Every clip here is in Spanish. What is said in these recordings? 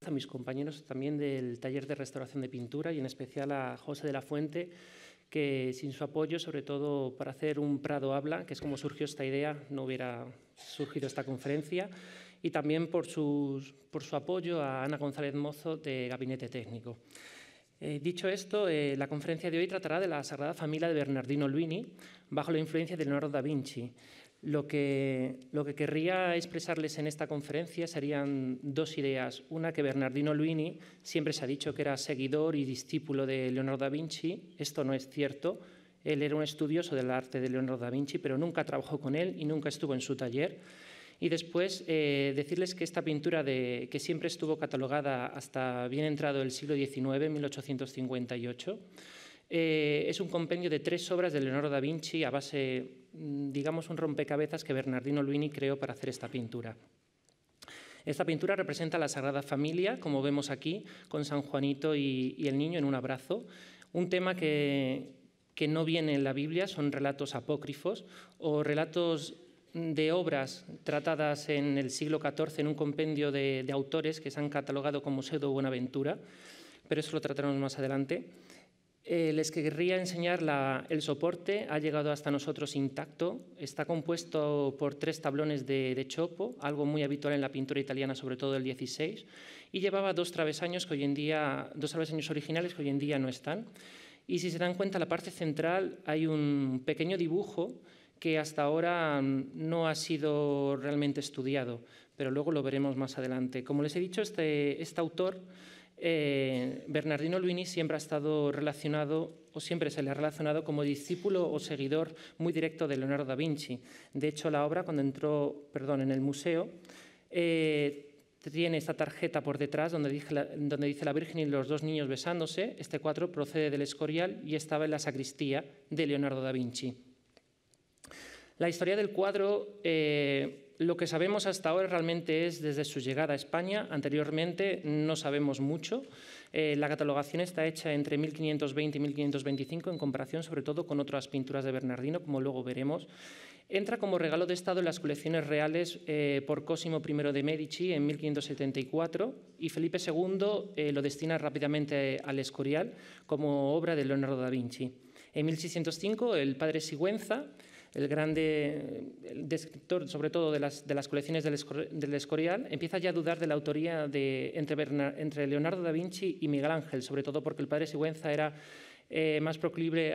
a mis compañeros también del taller de restauración de pintura y en especial a José de la Fuente, que sin su apoyo, sobre todo para hacer un Prado Habla, que es como surgió esta idea, no hubiera surgido esta conferencia, y también por su apoyo a Ana González Mozo de Gabinete Técnico. Dicho esto, la conferencia de hoy tratará de la Sagrada Familia de Bernardino Luini, bajo la influencia de Leonardo da Vinci. Lo que querría expresarles en esta conferencia serían dos ideas. Una, que Bernardino Luini siempre se ha dicho que era seguidor y discípulo de Leonardo da Vinci. Esto no es cierto. Él era un estudioso del arte de Leonardo da Vinci, pero nunca trabajó con él y nunca estuvo en su taller. Y después decirles que esta pintura, que siempre estuvo catalogada hasta bien entrado el siglo XIX, 1858, es un compendio de 3 obras de Leonardo da Vinci a base, digamos, un rompecabezas que Bernardino Luini creó para hacer esta pintura. Esta pintura representa la Sagrada Familia, como vemos aquí, con San Juanito y el niño en un abrazo. Un tema que no viene en la Biblia, son relatos apócrifos o relatos de obras tratadas en el siglo XIV en un compendio de autores que se han catalogado como Pseudo Buenaventura, pero eso lo trataremos más adelante. Les querría enseñar el soporte, ha llegado hasta nosotros intacto, está compuesto por 3 tablones de chopo, algo muy habitual en la pintura italiana, sobre todo del XVI, y llevaba 2 travesaños originales que hoy en día no están. Y si se dan cuenta, en la parte central hay un pequeño dibujo que hasta ahora no ha sido realmente estudiado, pero luego lo veremos más adelante. Como les he dicho, este autor, Bernardino Luini, siempre ha estado relacionado, o siempre se le ha relacionado como discípulo o seguidor muy directo de Leonardo da Vinci. De hecho, la obra, cuando entró en el museo, tiene esta tarjeta por detrás donde dice la Virgen y los 2 niños besándose. Este cuadro procede del Escorial y estaba en la sacristía de Leonardo da Vinci. La historia del cuadro, lo que sabemos hasta ahora realmente es desde su llegada a España. Anteriormente no sabemos mucho. La catalogación está hecha entre 1520 y 1525 en comparación sobre todo con otras pinturas de Bernardino, como luego veremos. Entra como regalo de Estado en las colecciones reales por Cosimo I de Medici en 1574 y Felipe II lo destina rápidamente al Escorial como obra de Leonardo da Vinci. En 1605 el padre Sigüenza, el grande descriptor, sobre todo de las colecciones del Escorial, empieza ya a dudar de la autoría entre Leonardo da Vinci y Miguel Ángel, sobre todo porque el padre Sigüenza era más proclive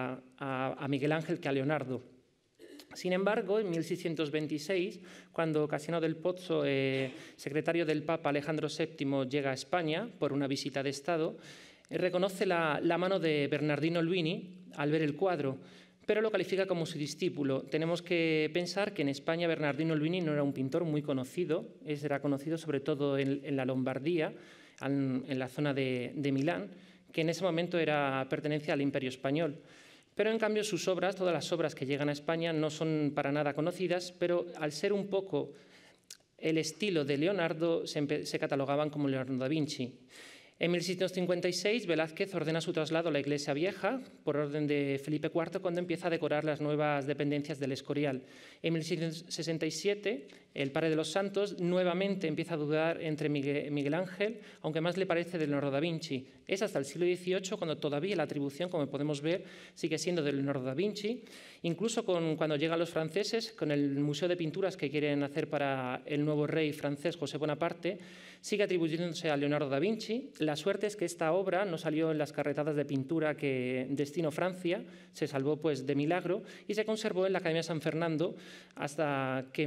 a Miguel Ángel que a Leonardo. Sin embargo, en 1626, cuando Casiano del Pozzo, secretario del Papa Alejandro VII, llega a España por una visita de Estado, reconoce la mano de Bernardino Luini al ver el cuadro, pero lo califica como su discípulo. Tenemos que pensar que en España Bernardino Luini no era un pintor muy conocido, era conocido sobre todo en la Lombardía, en la zona de Milán, que en ese momento pertenecía al Imperio Español. Pero en cambio sus obras, todas las obras que llegan a España, no son para nada conocidas, pero al ser un poco el estilo de Leonardo, se catalogaban como Leonardo da Vinci. En 1656, Velázquez ordena su traslado a la Iglesia Vieja por orden de Felipe IV, cuando empieza a decorar las nuevas dependencias del Escorial. En 1667, el Padre de los Santos nuevamente empieza a dudar entre Miguel Ángel, aunque más le parece de Leonardo da Vinci. Es hasta el siglo XVIII cuando todavía la atribución, como podemos ver, sigue siendo de Leonardo da Vinci. Incluso cuando llegan los franceses, con el Museo de Pinturas que quieren hacer para el nuevo rey francés José Bonaparte, sigue atribuyéndose a Leonardo da Vinci. La suerte es que esta obra no salió en las carretadas de pintura que destinó Francia, se salvó pues de milagro y se conservó en la Academia San Fernando hasta que en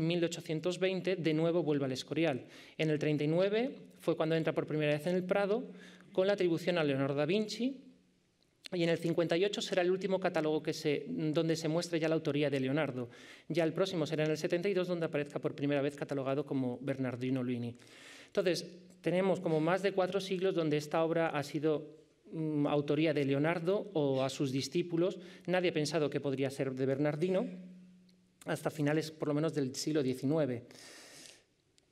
1820 de nuevo vuelve al Escorial. En el 39 fue cuando entra por primera vez en el Prado con la atribución a Leonardo da Vinci. Y en el 58 será el último catálogo donde se muestre ya la autoría de Leonardo. Ya el próximo será en el 72, donde aparezca por primera vez catalogado como Bernardino Luini. Entonces, tenemos como más de 4 siglos donde esta obra ha sido autoría de Leonardo o a sus discípulos. Nadie ha pensado que podría ser de Bernardino hasta finales, por lo menos, del siglo XIX.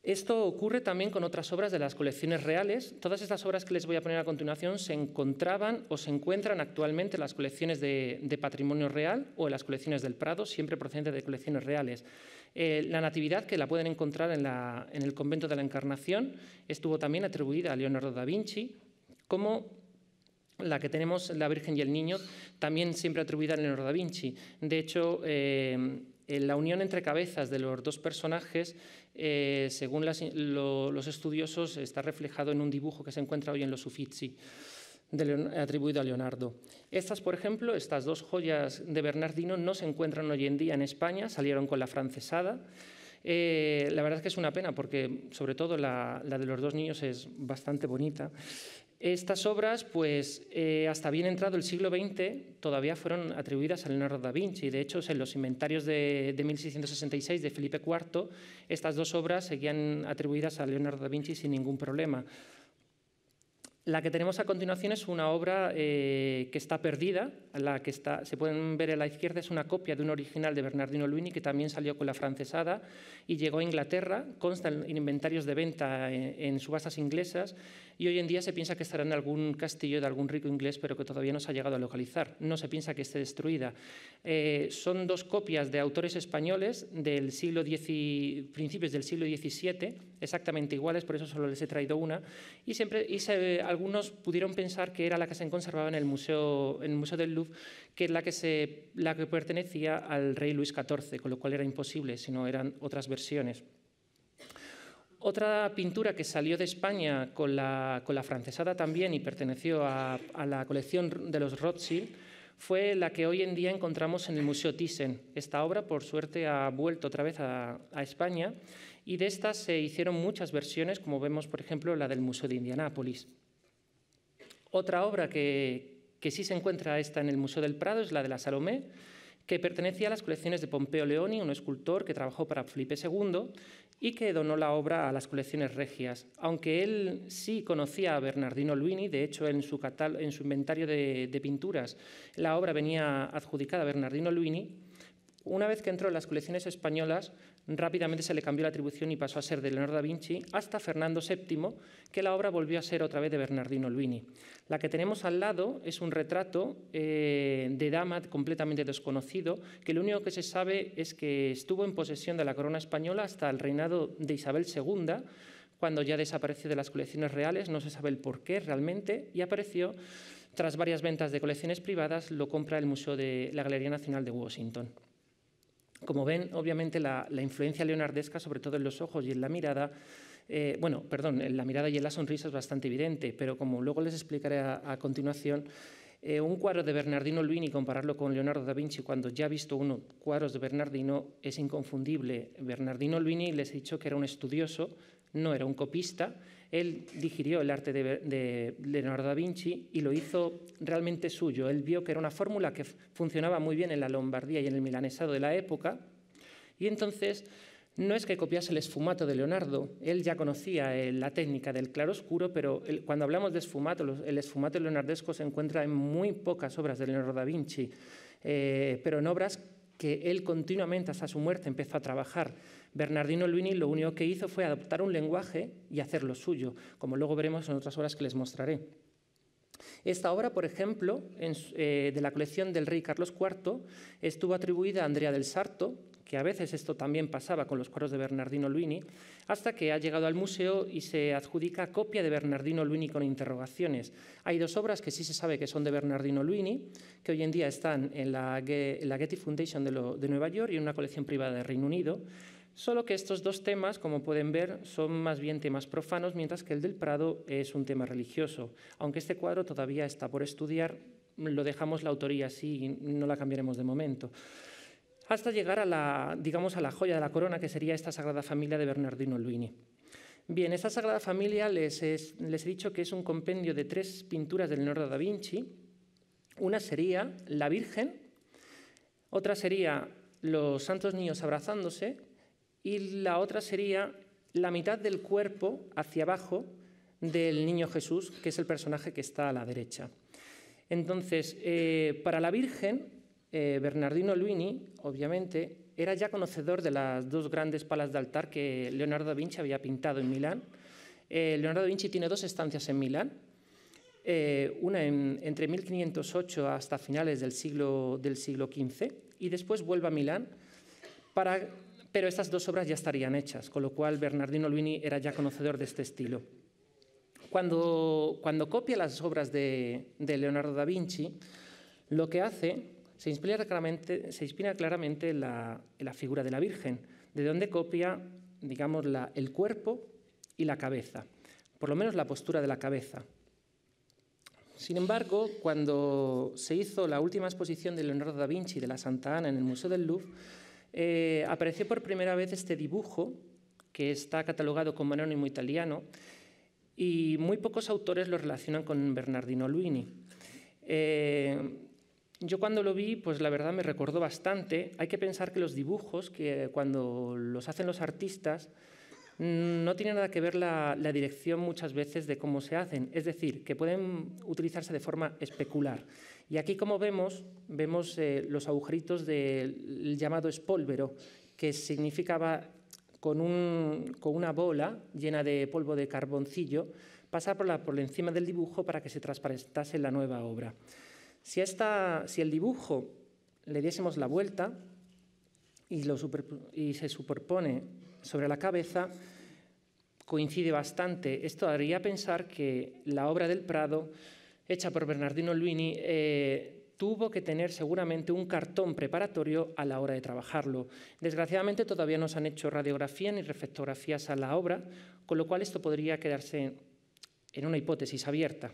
Esto ocurre también con otras obras de las colecciones reales. Todas estas obras que les voy a poner a continuación se encontraban o se encuentran actualmente en las colecciones de patrimonio real o en las colecciones del Prado, siempre procedentes de colecciones reales. La Natividad, que la pueden encontrar en el Convento de la Encarnación, estuvo también atribuida a Leonardo da Vinci, como la que tenemos, la Virgen y el Niño, también siempre atribuida a Leonardo da Vinci. De hecho, la unión entre cabezas de los dos personajes, según los estudiosos, está reflejado en un dibujo que se encuentra hoy en los Uffizi, atribuido a Leonardo. Estas, por ejemplo, estas dos joyas de Bernardino no se encuentran hoy en día en España, salieron con la francesada. La verdad es que es una pena porque, sobre todo, la de los dos niños es bastante bonita. Estas obras, pues, hasta bien entrado el siglo XX, todavía fueron atribuidas a Leonardo da Vinci. De hecho, en los inventarios de 1666 de Felipe IV, estas dos obras seguían atribuidas a Leonardo da Vinci sin ningún problema. La que tenemos a continuación es una obra que está perdida. Se pueden ver a la izquierda, es una copia de un original de Bernardino Luini que también salió con la francesada y llegó a Inglaterra. Consta en inventarios de venta en subastas inglesas y hoy en día se piensa que estará en algún castillo de algún rico inglés, pero que todavía no se ha llegado a localizar. No se piensa que esté destruida. Son dos copias de autores españoles del principios del siglo XVII, exactamente iguales, por eso solo les he traído una, y algunos pudieron pensar que era la que se conservaba en el Museo del Louvre, que es la que pertenecía al rey Luis XIV, con lo cual era imposible, sino eran otras versiones. Otra pintura que salió de España con la francesada también y perteneció a la colección de los Rothschild fue la que hoy en día encontramos en el Museo Thyssen. Esta obra, por suerte, ha vuelto otra vez a España y de estas se hicieron muchas versiones, como vemos, por ejemplo, la del Museo de Indianápolis. Otra obra que sí se encuentra en el Museo del Prado es la de la Salomé, que pertenecía a las colecciones de Pompeo Leoni, un escultor que trabajó para Felipe II y que donó la obra a las colecciones regias. Aunque él sí conocía a Bernardino Luini, de hecho en su inventario de pinturas la obra venía adjudicada a Bernardino Luini, una vez que entró en las colecciones españolas, rápidamente se le cambió la atribución y pasó a ser de Leonardo da Vinci hasta Fernando VII, que la obra volvió a ser otra vez de Bernardino Luini. La que tenemos al lado es un retrato de dama completamente desconocido, que lo único que se sabe es que estuvo en posesión de la corona española hasta el reinado de Isabel II, cuando ya desapareció de las colecciones reales, no se sabe el por qué realmente, y apareció tras varias ventas de colecciones privadas, lo compra el Museo de la Galería Nacional de Washington. Como ven, obviamente la influencia leonardesca, sobre todo en los ojos y en la mirada, en la mirada y en la sonrisa es bastante evidente, pero como luego les explicaré a continuación, un cuadro de Bernardino Luini, compararlo con Leonardo da Vinci, cuando ya ha visto uno cuadros de Bernardino, es inconfundible. Bernardino Luini, les he dicho que era un estudioso, no era un copista. Él digirió el arte de Leonardo da Vinci y lo hizo realmente suyo. Él vio que era una fórmula que funcionaba muy bien en la Lombardía y en el milanesado de la época, y entonces no es que copiase el esfumato de Leonardo, él ya conocía la técnica del claroscuro, pero cuando hablamos de esfumato, el esfumato leonardesco se encuentra en muy pocas obras de Leonardo da Vinci, pero en obras que él continuamente hasta su muerte empezó a trabajar. Bernardino Luini lo único que hizo fue adoptar un lenguaje y hacerlo suyo, como luego veremos en otras obras que les mostraré. Esta obra, por ejemplo, de la colección del rey Carlos IV, estuvo atribuida a Andrea del Sarto, que a veces esto también pasaba con los cuadros de Bernardino Luini, hasta que ha llegado al museo y se adjudica copia de Bernardino Luini con interrogaciones. Hay dos obras que sí se sabe que son de Bernardino Luini, que hoy en día están en la Getty Foundation de Nueva York y en una colección privada de Reino Unido, solo que estos dos temas, como pueden ver, son más bien temas profanos, mientras que el del Prado es un tema religioso. Aunque este cuadro todavía está por estudiar, lo dejamos la autoría así y no la cambiaremos de momento. Hasta llegar a la joya de la corona, que sería esta Sagrada Familia de Bernardino Luini. Bien, esta Sagrada Familia les he dicho que es un compendio de 3 pinturas de Leonardo da Vinci. Una sería la Virgen, otra sería los santos niños abrazándose y la otra sería la mitad del cuerpo hacia abajo del niño Jesús, que es el personaje que está a la derecha. Entonces, para la Virgen, Bernardino Luini, obviamente, era ya conocedor de las dos grandes palas de altar que Leonardo da Vinci había pintado en Milán. Leonardo da Vinci tiene 2 estancias en Milán, una entre 1508 hasta finales del siglo XV, y después vuelve a Milán, pero estas 2 obras ya estarían hechas, con lo cual Bernardino Luini era ya conocedor de este estilo. Cuando copia las obras de Leonardo da Vinci, lo que hace se inspira claramente en la figura de la Virgen, de donde copia, digamos, el cuerpo y la cabeza, por lo menos la postura de la cabeza. Sin embargo, cuando se hizo la última exposición de Leonardo da Vinci de la Santa Ana en el Museo del Louvre, apareció por primera vez este dibujo, que está catalogado como anónimo italiano, y muy pocos autores lo relacionan con Bernardino Luini. Yo cuando lo vi, pues la verdad me recordó bastante. Hay que pensar que los dibujos, que cuando los hacen los artistas, no tiene nada que ver la dirección muchas veces de cómo se hacen, es decir, que pueden utilizarse de forma especular. Y aquí, como vemos los agujeritos del llamado espólvero, que significaba con una bola llena de polvo de carboncillo, pasar por encima del dibujo para que se transparentase la nueva obra. Si el dibujo le diésemos la vuelta y se superpone sobre la cabeza, coincide bastante. Esto haría pensar que la obra del Prado, hecha por Bernardino Luini, tuvo que tener seguramente un cartón preparatorio a la hora de trabajarlo. Desgraciadamente todavía no se han hecho radiografía ni reflectografías a la obra, con lo cual esto podría quedarse en una hipótesis abierta.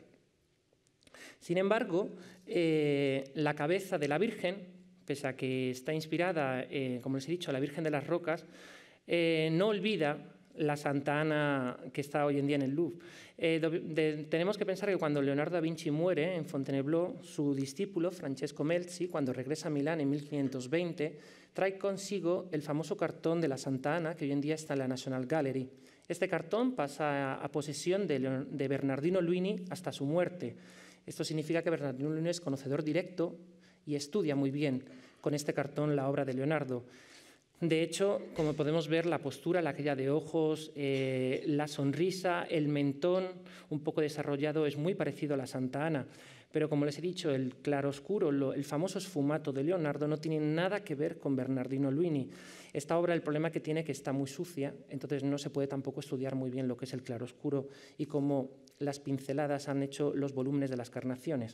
Sin embargo, la cabeza de la Virgen, pese a que está inspirada, como les he dicho, a la Virgen de las Rocas, no olvida la Santa Ana que está hoy en día en el Louvre. Tenemos que pensar que cuando Leonardo da Vinci muere en Fontainebleau, su discípulo, Francesco Melzi, cuando regresa a Milán en 1520, trae consigo el famoso cartón de la Santa Ana, que hoy en día está en la National Gallery. Este cartón pasa a posesión de Bernardino Luini hasta su muerte. Esto significa que Bernardino Luini es conocedor directo y estudia muy bien con este cartón la obra de Leonardo. De hecho, como podemos ver, la postura, aquella de ojos, la sonrisa, el mentón un poco desarrollado es muy parecido a la Santa Ana. Pero como les he dicho, el claroscuro, el famoso sfumato de Leonardo no tiene nada que ver con Bernardino Luini. Esta obra, el problema que tiene es que está muy sucia, entonces no se puede tampoco estudiar muy bien lo que es el claroscuro y cómo las pinceladas han hecho los volúmenes de las carnaciones.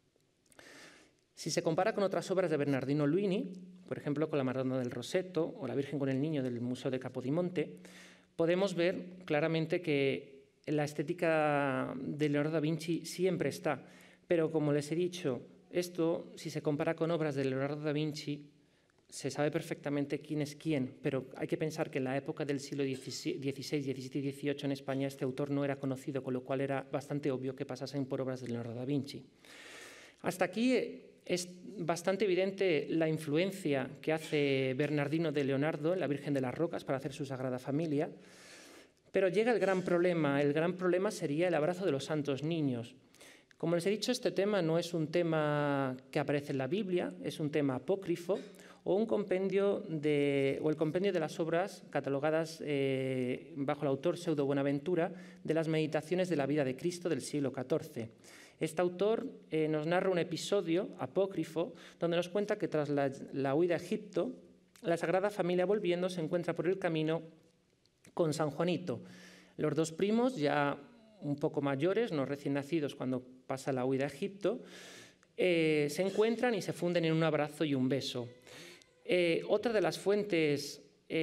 Si se compara con otras obras de Bernardino Luini, por ejemplo con la Madonna del Rosetto o la Virgen con el Niño del Museo de Capodimonte, podemos ver claramente que la estética de Leonardo da Vinci siempre está. Pero como les he dicho, esto, si se compara con obras de Leonardo da Vinci, se sabe perfectamente quién es quién, pero hay que pensar que en la época del siglo XVI, XVII y XVIII en España este autor no era conocido, con lo cual era bastante obvio que pasasen por obras de Leonardo da Vinci. Hasta aquí es bastante evidente la influencia que hace Bernardino de Leonardo en la Virgen de las Rocas para hacer su Sagrada Familia, pero llega el gran problema. El gran problema sería el abrazo de los santos niños. Como les he dicho, este tema no es un tema que aparece en la Biblia, es un tema apócrifo o el compendio de las obras catalogadas bajo el autor Pseudo Buenaventura de las Meditaciones de la vida de Cristo del siglo XIV. Este autor nos narra un episodio apócrifo donde nos cuenta que tras la huida a Egipto, la Sagrada Familia volviendo se encuentra por el camino con San Juanito. Los dos primos, ya un poco mayores, no recién nacidos cuando pasa la huida a Egipto, se encuentran y se funden en un abrazo y un beso. Otra de las fuentes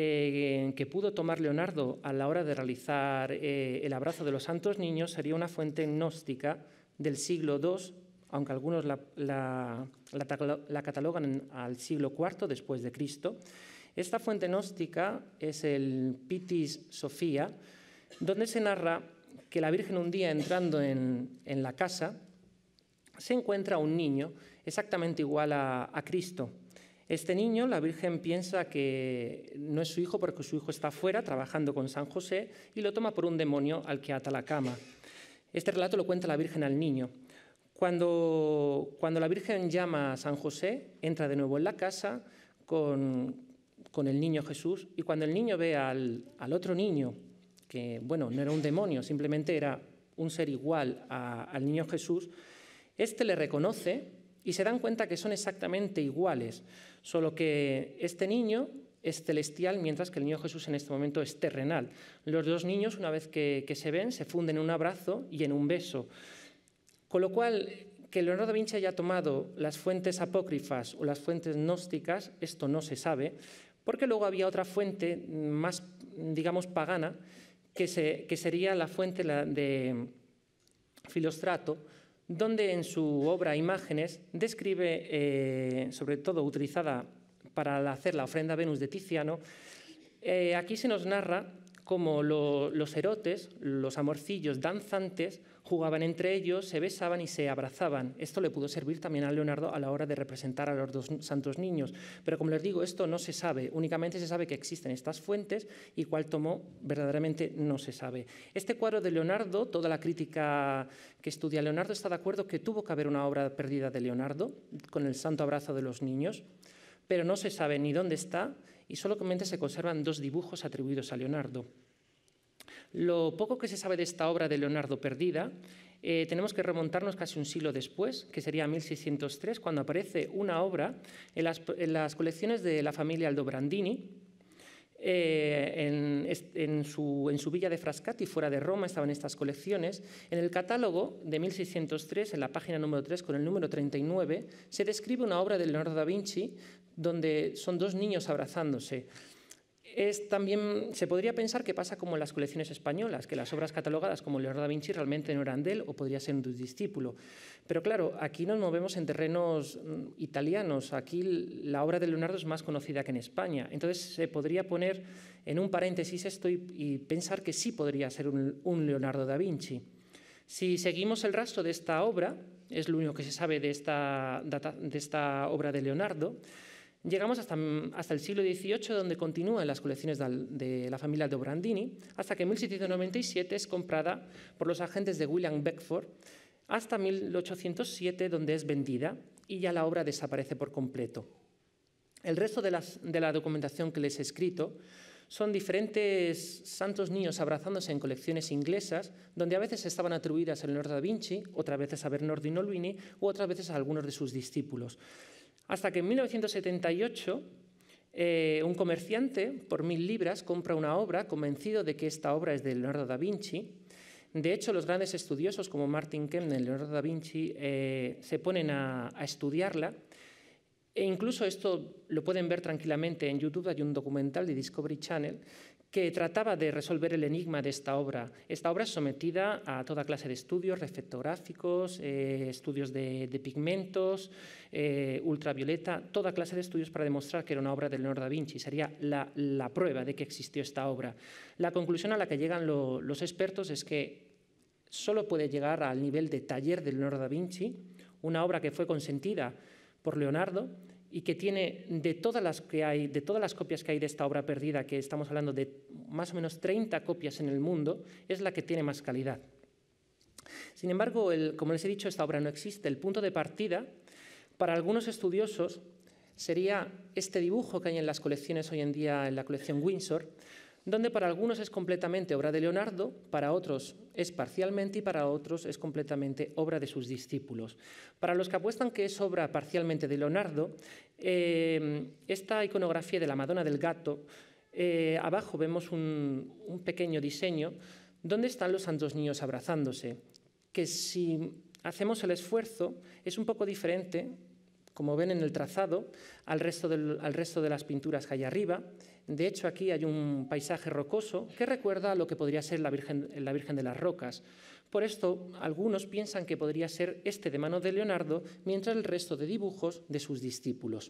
que pudo tomar Leonardo a la hora de realizar el abrazo de los santos niños sería una fuente gnóstica del siglo II, aunque algunos la catalogan al siglo IV después de Cristo. Esta fuente gnóstica es el Pitis Sophia, donde se narra que la Virgen un día entrando en la casa se encuentra un niño exactamente igual a Cristo. Este niño, la Virgen piensa que no es su hijo porque su hijo está fuera trabajando con San José y lo toma por un demonio al que ata la cama. Este relato lo cuenta la Virgen al niño. Cuando la Virgen llama a San José, entra de nuevo en la casa con con el niño Jesús, y cuando el niño ve al otro niño, que bueno, no era un demonio, simplemente era un ser igual al niño Jesús, este le reconoce y se dan cuenta que son exactamente iguales, solo que este niño es celestial, mientras que el niño Jesús en este momento es terrenal. Los dos niños, una vez que se ven, se funden en un abrazo y en un beso. Con lo cual, que Leonardo da Vinci haya tomado las fuentes apócrifas o las fuentes gnósticas, esto no se sabe, porque luego había otra fuente más, digamos, pagana, que sería la fuente de Filóstrato, donde en su obra Imágenes describe, sobre todo utilizada para hacer la ofrenda a Venus de Tiziano, aquí se nos narra cómo los erotes, los amorcillos danzantes, jugaban entre ellos, se besaban y se abrazaban. Esto le pudo servir también a Leonardo a la hora de representar a los dos santos niños. Pero como les digo, esto no se sabe, únicamente se sabe que existen estas fuentes y cuál tomó verdaderamente no se sabe. Este cuadro de Leonardo, toda la crítica que estudia Leonardo está de acuerdo que tuvo que haber una obra perdida de Leonardo con el santo abrazo de los niños, pero no se sabe ni dónde está y solamente se conservan 2 dibujos atribuidos a Leonardo. Lo poco que se sabe de esta obra de Leonardo perdida, tenemos que remontarnos casi un siglo después, que sería 1603, cuando aparece una obra en las colecciones de la familia Aldobrandini, en su villa de Frascati, fuera de Roma, estaban estas colecciones. En el catálogo de 1603, en la página número 3, con el número 39, se describe una obra de Leonardo da Vinci donde son 2 niños abrazándose. También se podría pensar que pasa como en las colecciones españolas, que las obras catalogadas como Leonardo da Vinci realmente no eran de él o podría ser de un discípulo. Pero claro, aquí nos movemos en terrenos italianos. Aquí la obra de Leonardo es más conocida que en España. Entonces se podría poner en un paréntesis esto y pensar que sí podría ser un Leonardo da Vinci. Si seguimos el rastro de esta obra, es lo único que se sabe de esta obra de Leonardo, llegamos hasta el siglo XVIII, donde continúa en las colecciones de la familia Aldobrandini, hasta que en 1797 es comprada por los agentes de William Beckford, hasta 1807, donde es vendida y ya la obra desaparece por completo. El resto de la documentación que les he escrito son diferentes santos niños abrazándose en colecciones inglesas, donde a veces estaban atribuidas a Leonardo da Vinci, otras veces a Bernardino Luini u otras veces a algunos de sus discípulos. Hasta que en 1978 un comerciante por 1.000 libras compra una obra convencido de que esta obra es de Leonardo da Vinci. De hecho, los grandes estudiosos como Martin Kempner y Leonardo da Vinci se ponen a estudiarla e incluso esto lo pueden ver tranquilamente en YouTube. Hay un documental de Discovery Channel que trataba de resolver el enigma de esta obra. Esta obra es sometida a toda clase de estudios reflectográficos, estudios de pigmentos, ultravioleta, toda clase de estudios para demostrar que era una obra de Leonardo da Vinci. Sería la prueba de que existió esta obra. La conclusión a la que llegan los expertos es que solo puede llegar al nivel de taller de Leonardo da Vinci, una obra que fue consentida por Leonardo y que tiene de todas las copias que hay de esta obra perdida, que estamos hablando de más o menos 30 copias en el mundo, es la que tiene más calidad. Sin embargo, como les he dicho, esta obra no existe. El punto de partida para algunos estudiosos sería este dibujo que hay en las colecciones hoy en día, en la colección Windsor, donde para algunos es completamente obra de Leonardo, para otros es parcialmente y para otros es completamente obra de sus discípulos. Para los que apuestan que es obra parcialmente de Leonardo, esta iconografía de la Madonna del Gato, abajo vemos un pequeño diseño donde están los santos niños abrazándose, que si hacemos el esfuerzo es un poco diferente, como ven en el trazado, al resto de las pinturas que hay arriba. De hecho, aquí hay un paisaje rocoso que recuerda a lo que podría ser la Virgen de las Rocas. Por esto, algunos piensan que podría ser este de mano de Leonardo, mientras el resto de dibujos de sus discípulos.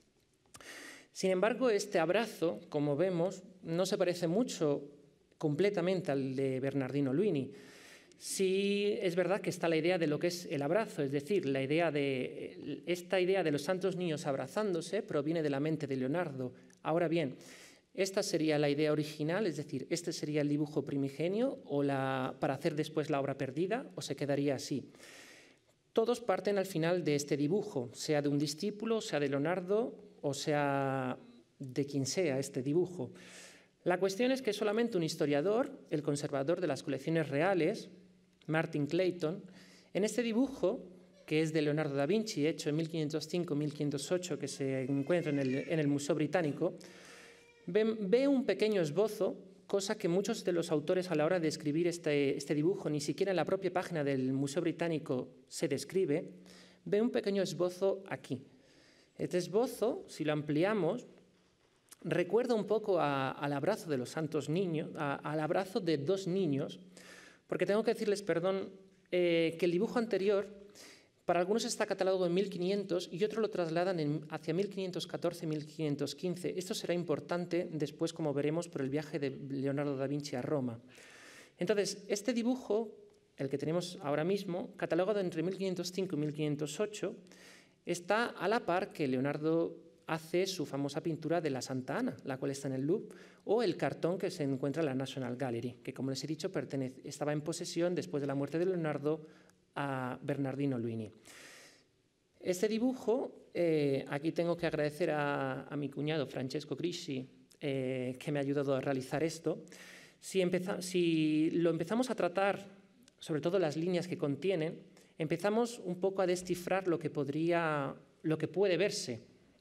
Sin embargo, este abrazo, como vemos, no se parece mucho completamente al de Bernardino Luini. Sí es verdad que está la idea de lo que es el abrazo, es decir, esta idea de los santos niños abrazándose proviene de la mente de Leonardo. Ahora bien, esta sería la idea original, es decir, este sería el dibujo primigenio para hacer después la obra perdida, o se quedaría así. Todos parten al final de este dibujo, sea de un discípulo, sea de Leonardo o sea de quien sea este dibujo. La cuestión es que solamente un historiador, el conservador de las colecciones reales, Martin Clayton, en este dibujo, que es de Leonardo da Vinci, hecho en 1505-1508, que se encuentra en el Museo Británico, ve un pequeño esbozo, cosa que muchos de los autores a la hora de escribir este dibujo, ni siquiera en la propia página del Museo Británico se describe, ve un pequeño esbozo aquí. Este esbozo, si lo ampliamos, recuerda un poco al abrazo de los santos niños, al abrazo de dos niños, porque tengo que decirles, perdón, que el dibujo anterior para algunos está catalogado en 1500 y otros lo trasladan hacia 1514-1515. Esto será importante después, como veremos, por el viaje de Leonardo da Vinci a Roma. Entonces, este dibujo, el que tenemos ahora mismo, catalogado entre 1505 y 1508, está a la par que Leonardo hace su famosa pintura de la Santa Ana, la cual está en el Louvre, o el cartón que se encuentra en la National Gallery, que, como les he dicho, estaba en posesión, después de la muerte de Leonardo, a Bernardino Luini. Este dibujo, aquí tengo que agradecer a mi cuñado Francesco Grisci, que me ha ayudado a realizar esto. Si lo empezamos a tratar, sobre todo las líneas que contienen, empezamos un poco a descifrar lo que puede verse.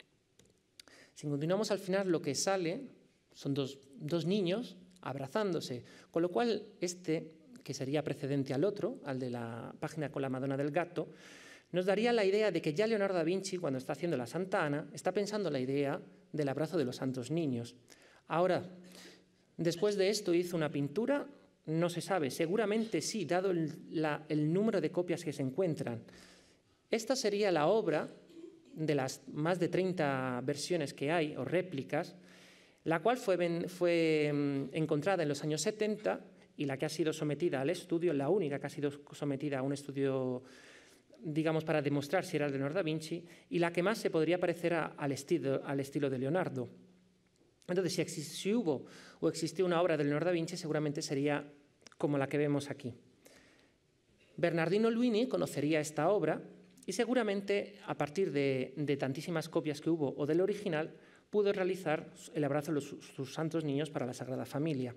Si continuamos al final, lo que sale son dos niños abrazándose, con lo cual que sería precedente al otro, al de la página con la Madonna del Gato, nos daría la idea de que ya Leonardo da Vinci, cuando está haciendo la Santa Ana, está pensando la idea del abrazo de los santos niños. Ahora, después de esto hizo una pintura, no se sabe, seguramente sí, dado el número de copias que se encuentran. Esta sería la obra de las más de 30 versiones que hay, o réplicas, la cual fue encontrada en los años 70 y la que ha sido sometida al estudio, la única que ha sido sometida a un estudio, digamos, para demostrar si era Leonardo da Vinci, y la que más se podría parecer al estilo de Leonardo. Entonces, si hubo o existió una obra de Leonardo da Vinci, seguramente sería como la que vemos aquí. Bernardino Luini conocería esta obra y seguramente, a partir de tantísimas copias que hubo o del original, pudo realizar el abrazo de sus santos niños para la Sagrada Familia.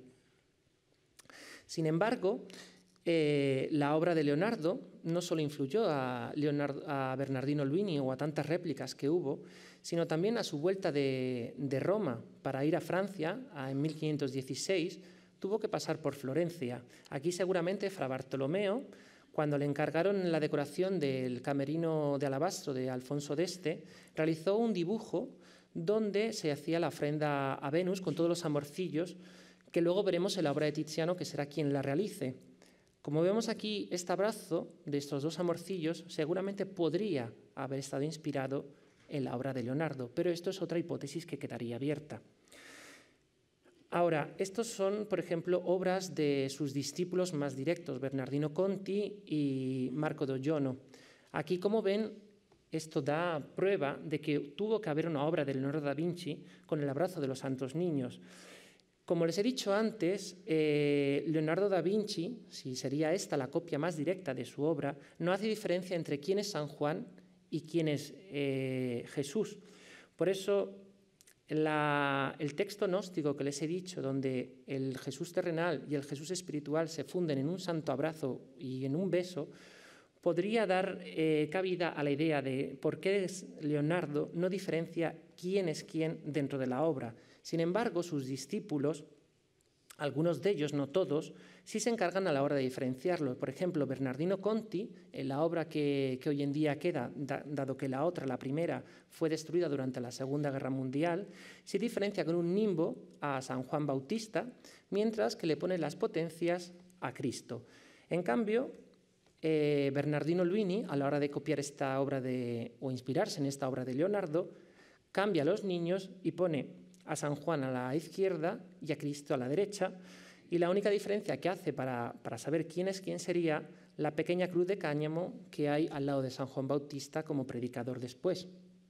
Sin embargo, la obra de Leonardo no solo influyó a Bernardino Luini o a tantas réplicas que hubo, sino también a su vuelta de Roma para ir a Francia en 1516, tuvo que pasar por Florencia. Aquí seguramente Fra Bartolomeo, cuando le encargaron la decoración del camerino de alabastro de Alfonso d'Este, realizó un dibujo donde se hacía la ofrenda a Venus con todos los amorcillos, que luego veremos en la obra de Tiziano, que será quien la realice. Como vemos aquí, este abrazo de estos dos amorcillos seguramente podría haber estado inspirado en la obra de Leonardo, pero esto es otra hipótesis que quedaría abierta. Ahora, estos son, por ejemplo, obras de sus discípulos más directos, Bernardino Conti y Marco D'Ogiono. Aquí, como ven, esto da prueba de que tuvo que haber una obra de Leonardo da Vinci con el abrazo de los santos niños. Como les he dicho antes, Leonardo da Vinci, si sería esta la copia más directa de su obra, no hace diferencia entre quién es San Juan y quién es Jesús. Por eso, el texto gnóstico que les he dicho, donde el Jesús terrenal y el Jesús espiritual se funden en un santo abrazo y en un beso, podría dar cabida a la idea de por qué Leonardo no diferencia quién es quién dentro de la obra. Sin embargo, sus discípulos, algunos de ellos, no todos, sí se encargan a la hora de diferenciarlo. Por ejemplo, Bernardino Conti, en la obra que hoy en día queda, dado que la otra, la primera, fue destruida durante la Segunda Guerra Mundial, se diferencia con un nimbo a San Juan Bautista, mientras que le pone las potencias a Cristo. En cambio, Bernardino Luini, a la hora de copiar esta obra o inspirarse en esta obra de Leonardo, cambia a los niños y pone a San Juan a la izquierda y a Cristo a la derecha, y la única diferencia que hace para saber quién es quién sería la pequeña cruz de cáñamo que hay al lado de San Juan Bautista como predicador después.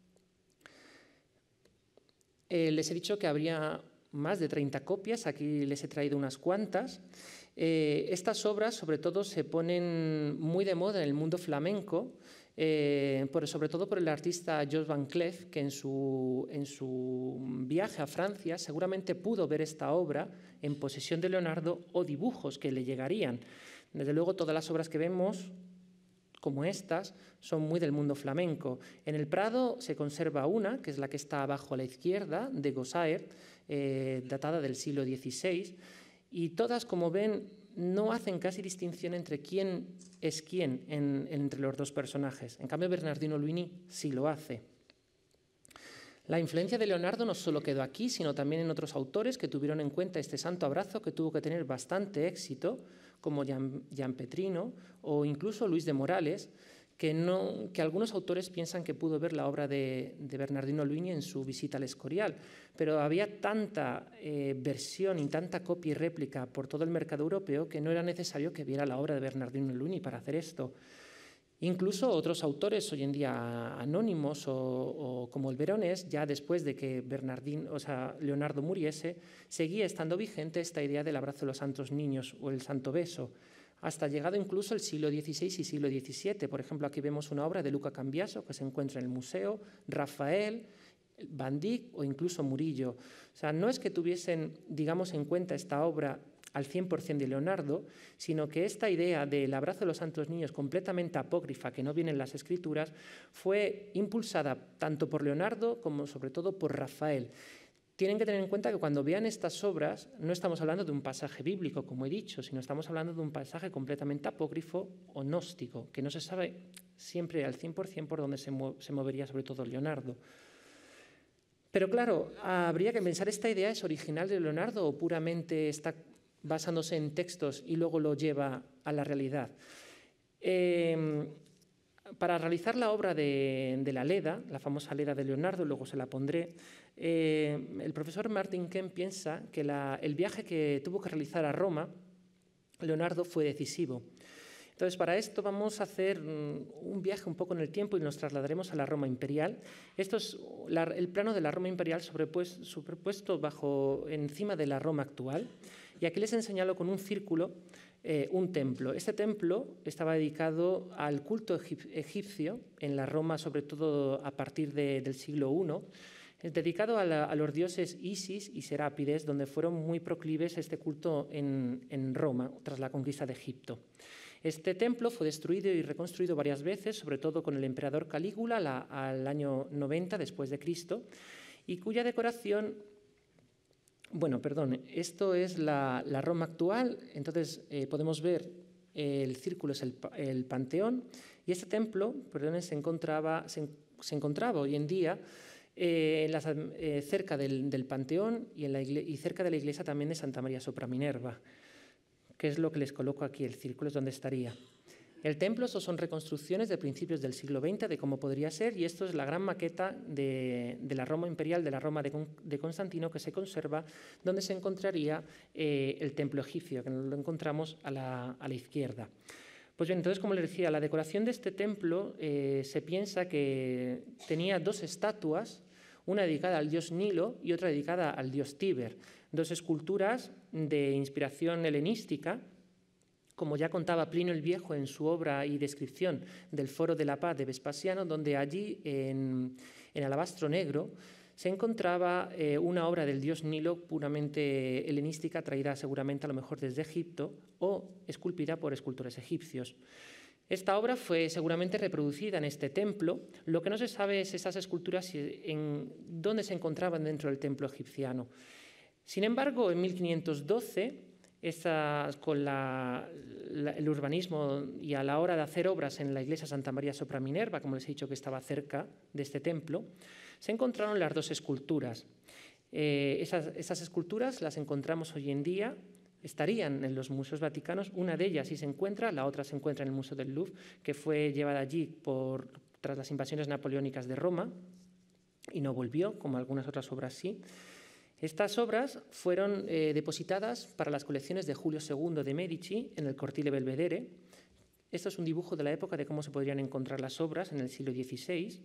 Les he dicho que habría más de 30 copias, aquí les he traído unas cuantas. Estas obras, sobre todo, se ponen muy de moda en el mundo flamenco, sobre todo por el artista Jos Van Cleef, que en su viaje a Francia seguramente pudo ver esta obra en posesión de Leonardo o dibujos que le llegarían. Desde luego, todas las obras que vemos, como estas, son muy del mundo flamenco. En el Prado se conserva una, que es la que está abajo a la izquierda, de Gossaert, datada del siglo XVI, y todas, como ven, no hacen casi distinción entre quién es quién entre los dos personajes. En cambio, Bernardino Luini sí lo hace. La influencia de Leonardo no solo quedó aquí, sino también en otros autores que tuvieron en cuenta este santo abrazo, que tuvo que tener bastante éxito, como Gianpetrino o incluso Luis de Morales, que algunos autores piensan que pudo ver la obra de Bernardino Luini en su visita al Escorial, pero había tanta versión y tanta copia y réplica por todo el mercado europeo que no era necesario que viera la obra de Bernardino Luini para hacer esto. Incluso otros autores hoy en día anónimos o como el Veronés, ya después de que Leonardo muriese, seguía estando vigente esta idea del abrazo de los santos niños o el santo beso, hasta llegado incluso el siglo XVI y siglo XVII. Por ejemplo, aquí vemos una obra de Luca Cambiaso que se encuentra en el museo, Rafael, Van Dyck o incluso Murillo. O sea, no es que tuviesen, digamos, en cuenta esta obra al 100% de Leonardo, sino que esta idea del abrazo de los santos niños completamente apócrifa, que no viene en las escrituras, fue impulsada tanto por Leonardo como sobre todo por Rafael. Tienen que tener en cuenta que cuando vean estas obras no estamos hablando de un pasaje bíblico, como he dicho, sino estamos hablando de un pasaje completamente apócrifo o gnóstico, que no se sabe siempre al 100% por dónde se movería sobre todo Leonardo. Pero claro, habría que pensar, ¿esta idea es original de Leonardo o puramente está basándose en textos y luego lo lleva a la realidad? Para realizar la obra de la Leda, la famosa Leda de Leonardo, luego se la pondré, el profesor Martin Kemp piensa que el viaje que tuvo que realizar a Roma, Leonardo, fue decisivo. Entonces, para esto vamos a hacer un viaje un poco en el tiempo y nos trasladaremos a la Roma imperial. Esto es el plano de la Roma imperial superpuesto encima de la Roma actual. Y aquí les he señalado con un círculo un templo. Este templo estaba dedicado al culto egipcio en la Roma, sobre todo a partir del siglo I, dedicado a los dioses Isis y Serápides, donde fueron muy proclives este culto en Roma tras la conquista de Egipto. Este templo fue destruido y reconstruido varias veces, sobre todo con el emperador Calígula al año 90 después de Cristo, y cuya decoración... Bueno, perdón, esto es la Roma actual. Entonces podemos ver el círculo es el Panteón, y este templo, se encontraba hoy en día cerca del Panteón y cerca de la iglesia también de Santa María sopra Minerva, que es lo que les coloco aquí, el círculo es donde estaría. El templo, estos son reconstrucciones de principios del siglo XX de cómo podría ser, y esto es la gran maqueta de la Roma imperial, de la Roma de Constantino, que se conserva, donde se encontraría el templo egipcio, que lo encontramos a la izquierda. Pues bien, entonces, como les decía, la decoración de este templo se piensa que tenía dos estatuas, una dedicada al dios Nilo y otra dedicada al dios Tíber, dos esculturas de inspiración helenística, como ya contaba Plinio el Viejo en su obra y descripción del Foro de la Paz de Vespasiano, donde allí en alabastro negro se encontraba una obra del dios Nilo puramente helenística, traída seguramente a lo mejor desde Egipto o esculpida por escultores egipcios. Esta obra fue seguramente reproducida en este templo. Lo que no se sabe es esas esculturas en dónde se encontraban dentro del templo egipciano. Sin embargo, en 1512, con el urbanismo y a la hora de hacer obras en la iglesia Santa María sopra Minerva, como les he dicho que estaba cerca de este templo, se encontraron las dos esculturas. Esas esculturas las encontramos hoy en día, estarían en los museos vaticanos. Una de ellas sí se encuentra, la otra se encuentra en el Museo del Louvre, que fue llevada allí tras las invasiones napoleónicas de Roma y no volvió, como algunas otras obras sí. Estas obras fueron depositadas para las colecciones de Julio II de Medici en el Cortile Belvedere. Esto es un dibujo de la época de cómo se podrían encontrar las obras en el siglo XVI.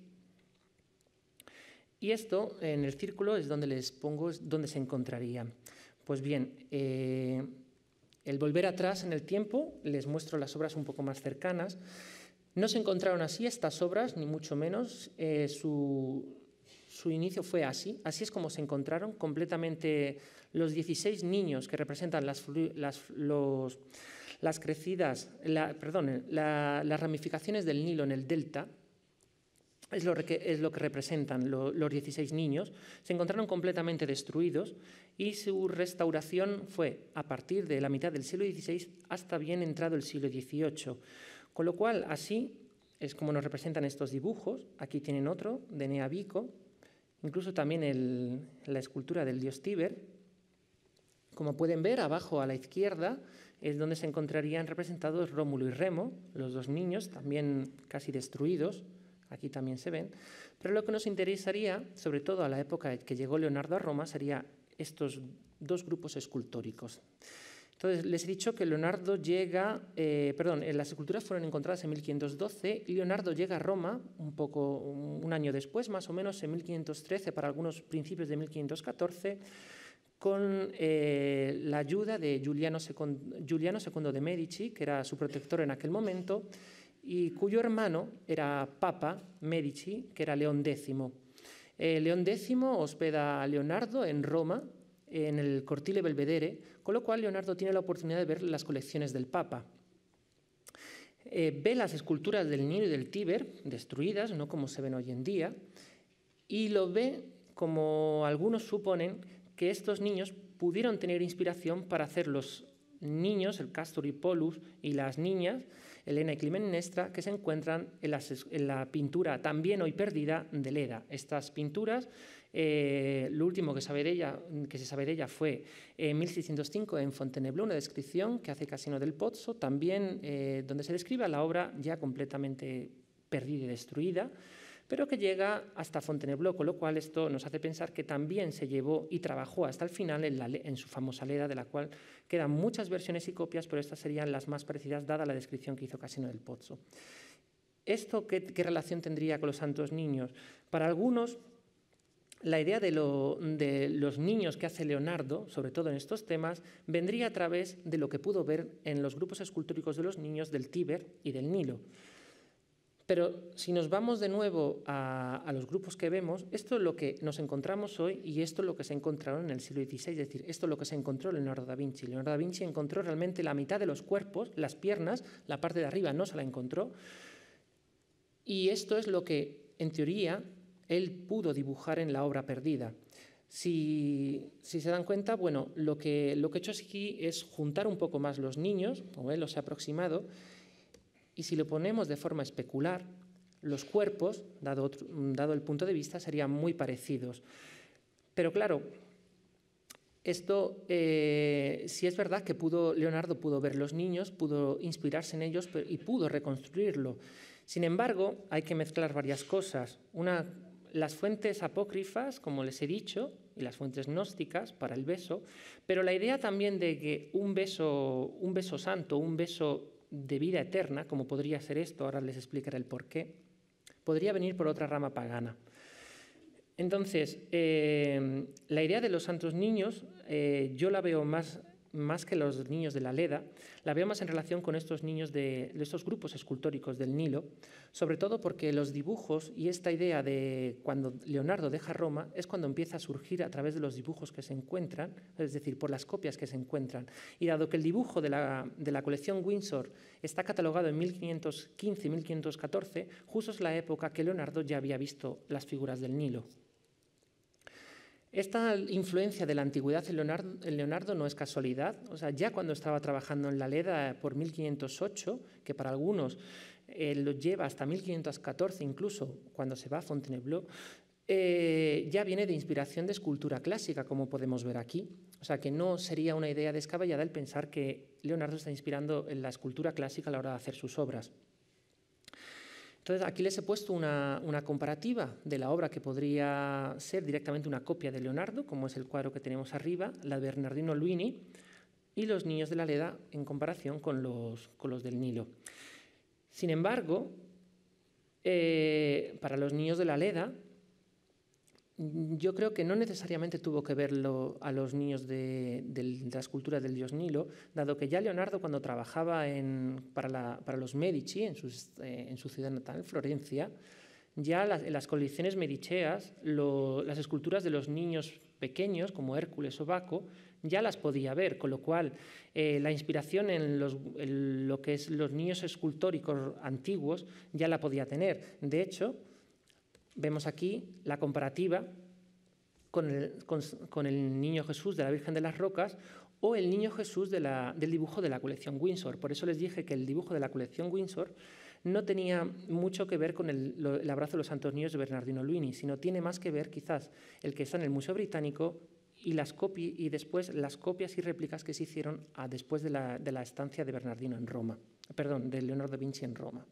Y esto, en el círculo, es donde les pongo dónde se encontraría. Pues bien, el volver atrás en el tiempo, les muestro las obras un poco más cercanas. No se encontraron así estas obras, ni mucho menos. Su inicio fue así. Así es como se encontraron completamente los 16 niños que representan las ramificaciones del Nilo en el delta. Es lo que representan los 16 niños. Se encontraron completamente destruidos y su restauración fue a partir de la mitad del siglo XVI hasta bien entrado el siglo XVIII. Con lo cual, así es como nos representan estos dibujos. Aquí tienen otro, de Neabico, incluso también la escultura del dios Tíber. Como pueden ver, abajo a la izquierda es donde se encontrarían representados Rómulo y Remo, los dos niños, también casi destruidos. Aquí también se ven. Pero lo que nos interesaría, sobre todo a la época que llegó Leonardo a Roma, sería estos dos grupos escultóricos. Entonces, les he dicho que Leonardo llega, las esculturas fueron encontradas en 1512 y Leonardo llega a Roma un año después, más o menos en 1513, para algunos principios de 1514, con la ayuda de Giuliano II de Medici, que era su protector en aquel momento, y cuyo hermano era Papa Medici, que era León X. León X hospeda a Leonardo en Roma, en el Cortile Belvedere, con lo cual Leonardo tiene la oportunidad de ver las colecciones del Papa. Ve las esculturas del Nilo y del Tíber destruidas, no como se ven hoy en día, y lo ve como algunos suponen que estos niños pudieron tener inspiración para hacer los niños, el Castor y Polus, y las niñas, Helena y Clitemnestra, que se encuentran en la pintura también hoy perdida de Leda. Estas pinturas, lo último que se sabe de ella fue en 1605 en Fontainebleau, una descripción que hace Casino del Pozzo, también donde se describe la obra ya completamente perdida y destruida, pero que llega hasta Fontainebleau, con lo cual esto nos hace pensar que también se llevó y trabajó hasta el final en su famosa Leda, de la cual quedan muchas versiones y copias, pero estas serían las más parecidas dada la descripción que hizo Casino del Pozzo. ¿Esto qué relación tendría con los santos niños? Para algunos, la idea de los niños que hace Leonardo, sobre todo en estos temas, vendría a través de lo que pudo ver en los grupos escultóricos de los niños del Tíber y del Nilo. Pero si nos vamos de nuevo a los grupos que vemos, esto es lo que nos encontramos hoy y esto es lo que se encontraron en el siglo XVI, es decir, esto es lo que se encontró Leonardo da Vinci. Leonardo da Vinci encontró realmente la mitad de los cuerpos, las piernas, la parte de arriba no se la encontró, y esto es lo que, en teoría, él pudo dibujar en la obra perdida. Si se dan cuenta, bueno, lo que he hecho aquí es juntar un poco más los niños, como él los ha aproximado, y si lo ponemos de forma especular, los cuerpos, dado el punto de vista, serían muy parecidos. Pero claro, esto, si es verdad que Leonardo pudo ver los niños, pudo inspirarse en ellos y pudo reconstruirlo. Sin embargo, hay que mezclar varias cosas. Las fuentes apócrifas, como les he dicho, y las fuentes gnósticas para el beso, pero la idea también de que un beso santo, un beso de vida eterna, como podría ser esto, ahora les explicaré el porqué, podría venir por otra rama pagana. Entonces, la idea de los santos niños, yo la veo más que los niños de la Leda, la veo más en relación con estos niños de estos grupos escultóricos del Nilo, sobre todo porque los dibujos y esta idea de cuando Leonardo deja Roma es cuando empieza a surgir a través de los dibujos que se encuentran, es decir, por las copias que se encuentran. Y dado que el dibujo de la colección Windsor está catalogado en 1515 y 1514, justo es la época que Leonardo ya había visto las figuras del Nilo. Esta influencia de la antigüedad en Leonardo no es casualidad. O sea, ya cuando estaba trabajando en la Leda por 1508, que para algunos lo lleva hasta 1514, incluso cuando se va a Fontainebleau, ya viene de inspiración de escultura clásica, como podemos ver aquí. O sea, que no sería una idea descabellada el pensar que Leonardo está inspirando en la escultura clásica a la hora de hacer sus obras. Entonces, aquí les he puesto una comparativa de la obra que podría ser directamente una copia de Leonardo, como es el cuadro que tenemos arriba, la de Bernardino Luini, y los niños de la Leda en comparación con los del Nilo. Sin embargo, para los niños de la Leda, yo creo que no necesariamente tuvo que verlo a los niños de la escultura del dios Nilo, dado que ya Leonardo, cuando trabajaba para los Medici en su ciudad natal, Florencia, ya en las colecciones mediceas, las esculturas de los niños pequeños, como Hércules o Baco, ya las podía ver, con lo cual la inspiración en lo que es los niños escultóricos antiguos ya la podía tener. De hecho, vemos aquí la comparativa con el Niño Jesús de la Virgen de las Rocas o el Niño Jesús del dibujo de la colección Windsor. Por eso les dije que el dibujo de la colección Windsor no tenía mucho que ver con el abrazo de los Santos Niños de Bernardino Luini, sino tiene más que ver quizás el que está en el Museo Británico y después las copias y réplicas que se hicieron después de la estancia de Bernardino en Roma, de Leonardo da Vinci en Roma.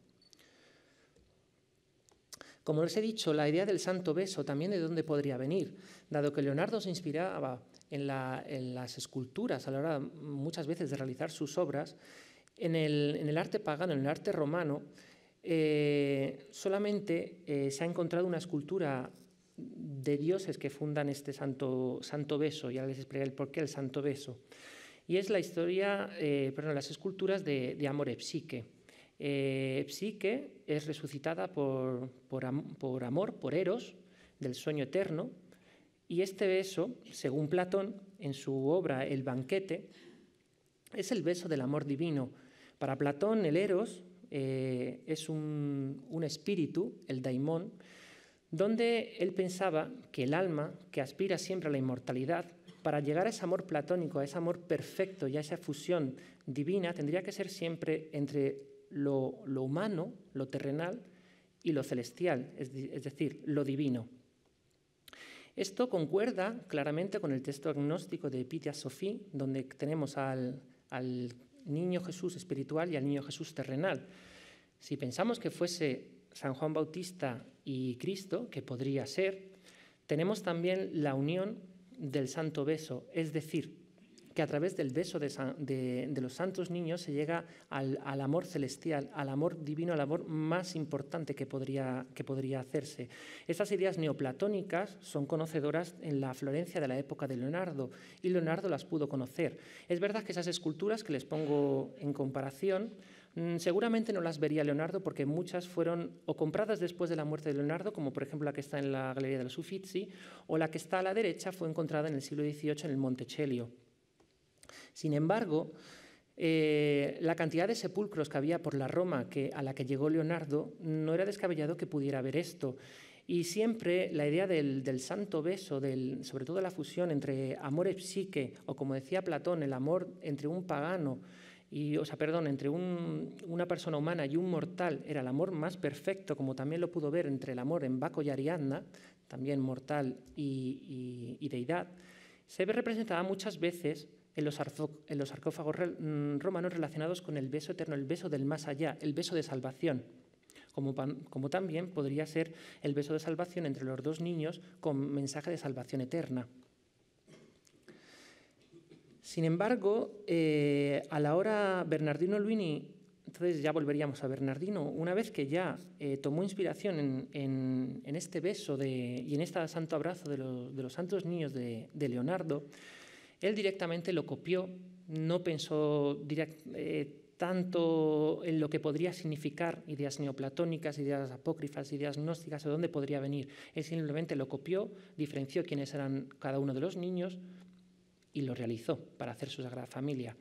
Como les he dicho, la idea del Santo Beso también de dónde podría venir, dado que Leonardo se inspiraba en las esculturas a la hora muchas veces de realizar sus obras. En el arte pagano, en el arte romano, solamente se ha encontrado una escultura de dioses que fundan este santo beso. Ya les explicaré el porqué del Santo Beso. Y es las esculturas de Amor e Psique. Psique es resucitada por amor, por Eros, del sueño eterno. Y este beso, según Platón, en su obra El banquete, es el beso del amor divino. Para Platón, el Eros es un espíritu, el daimón, donde él pensaba que el alma, que aspira siempre a la inmortalidad, para llegar a ese amor platónico, a ese amor perfecto y a esa fusión divina, tendría que ser siempre entre lo humano, lo terrenal, y lo celestial, es decir, lo divino. Esto concuerda claramente con el texto agnóstico de Pythia Sophie, donde tenemos al Niño Jesús espiritual y al Niño Jesús terrenal. Si pensamos que fuese San Juan Bautista y Cristo, que podría ser, tenemos también la unión del Santo Beso, es decir, que a través del beso de los santos niños se llega al amor celestial, al amor divino, al amor más importante que podría hacerse. Estas ideas neoplatónicas son conocedoras en la Florencia de la época de Leonardo, y Leonardo las pudo conocer. Es verdad que esas esculturas que les pongo en comparación, seguramente no las vería Leonardo, porque muchas fueron o compradas después de la muerte de Leonardo, como por ejemplo la que está en la Galería de los Uffizi, o la que está a la derecha fue encontrada en el siglo XVIII en el Monticello. Sin embargo, la cantidad de sepulcros que había por la Roma a la que llegó Leonardo no era descabellado que pudiera ver esto. Y siempre la idea del santo beso, sobre todo la fusión entre amor y psique, o como decía Platón, el amor entre un pagano, entre una persona humana y un mortal, era el amor más perfecto, como también lo pudo ver entre el amor en Baco y Ariadna, también mortal y deidad, se ve representada muchas veces en los sarcófagos romanos relacionados con el beso eterno, el beso del más allá, el beso de salvación, como también podría ser el beso de salvación entre los dos niños con mensaje de salvación eterna. Sin embargo, a la hora Bernardino Luini, entonces ya volveríamos a Bernardino, una vez que ya tomó inspiración en este beso y en este santo abrazo de los santos niños de Leonardo, él directamente lo copió, no pensó tanto en lo que podría significar ideas neoplatónicas, ideas apócrifas, ideas gnósticas, o dónde podría venir. Él simplemente lo copió, diferenció quiénes eran cada uno de los niños y lo realizó para hacer su Sagrada Familia.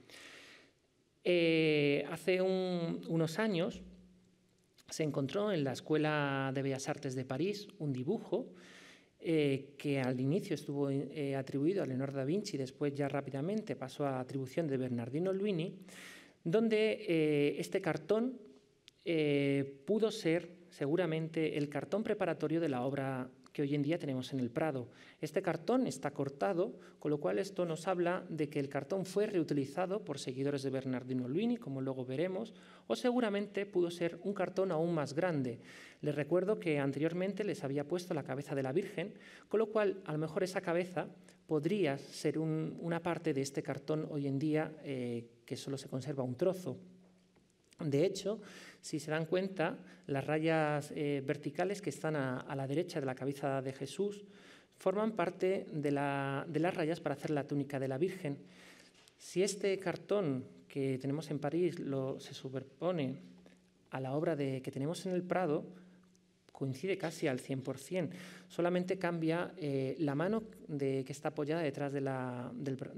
Hace unos años se encontró en la Escuela de Bellas Artes de París un dibujo que al inicio estuvo atribuido a Leonardo da Vinci, después ya rápidamente pasó a atribución de Bernardino Luini, donde este cartón pudo ser seguramente el cartón preparatorio de la obra que hoy en día tenemos en el Prado. Este cartón está cortado, con lo cual esto nos habla de que el cartón fue reutilizado por seguidores de Bernardino Luini, como luego veremos, o seguramente pudo ser un cartón aún más grande. Les recuerdo que anteriormente les había puesto la cabeza de la Virgen, con lo cual a lo mejor esa cabeza podría ser una parte de este cartón hoy en día que solo se conserva un trozo. De hecho, si se dan cuenta, las rayas verticales que están a la derecha de la cabeza de Jesús forman parte de las rayas para hacer la túnica de la Virgen. Si este cartón que tenemos en París se superpone a la obra que tenemos en el Prado, coincide casi al 100%. Solamente cambia la mano que está apoyada detrás de la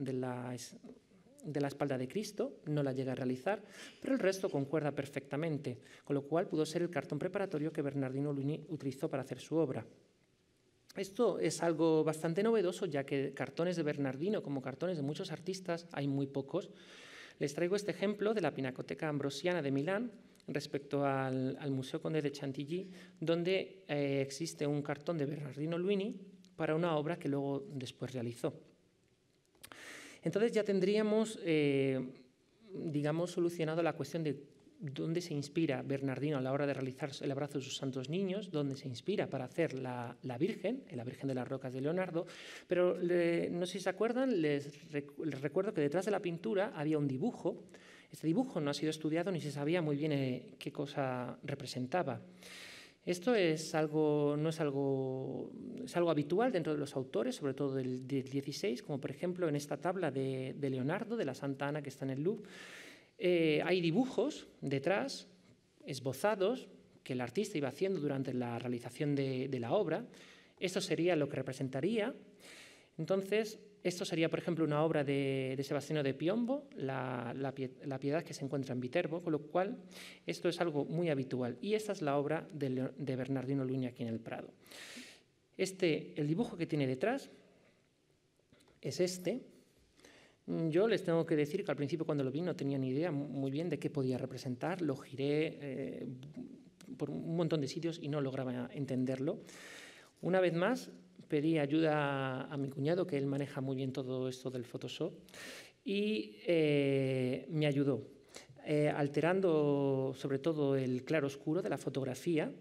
espalda de Cristo, no la llega a realizar, pero el resto concuerda perfectamente, con lo cual pudo ser el cartón preparatorio que Bernardino Luini utilizó para hacer su obra. Esto es algo bastante novedoso, ya que cartones de Bernardino, como cartones de muchos artistas, hay muy pocos. Les traigo este ejemplo de la Pinacoteca Ambrosiana de Milán, respecto al Museo Conde de Chantilly, donde existe un cartón de Bernardino Luini para una obra que luego después realizó. Entonces ya tendríamos, digamos, solucionado la cuestión de dónde se inspira Bernardino a la hora de realizar el abrazo de sus santos niños, dónde se inspira para hacer la Virgen de las Rocas de Leonardo, pero no sé si se acuerdan, les recuerdo que detrás de la pintura había un dibujo. Este dibujo no ha sido estudiado ni se sabía muy bien qué cosa representaba. Esto es algo habitual dentro de los autores, sobre todo del XVI, como por ejemplo en esta tabla de Leonardo, de la Santa Ana que está en el Louvre. Hay dibujos detrás, esbozados, que el artista iba haciendo durante la realización de la obra. Esto sería lo que representaría. Entonces, esto sería, por ejemplo, una obra de Sebastiano de Piombo, la Piedad, que se encuentra en Viterbo, con lo cual esto es algo muy habitual. Y esta es la obra de Bernardino Luini aquí en el Prado. El dibujo que tiene detrás es este. Yo les tengo que decir que al principio, cuando lo vi, no tenía ni idea muy bien de qué podía representar. Lo giré por un montón de sitios y no lograba entenderlo. Una vez más, pedí ayuda a mi cuñado, que él maneja muy bien todo esto del Photoshop, y me ayudó, alterando sobre todo el claro-oscuro de la fotografía.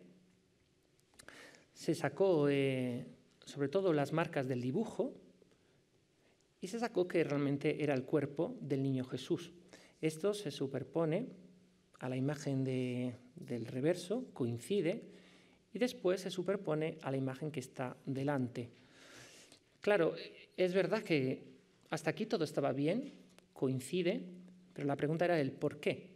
Se sacó sobre todo las marcas del dibujo y se sacó que realmente era el cuerpo del niño Jesús. Esto se superpone a la imagen del reverso, coincide, y después se superpone a la imagen que está delante. Claro, es verdad que hasta aquí todo estaba bien, coincide, pero la pregunta era el por qué.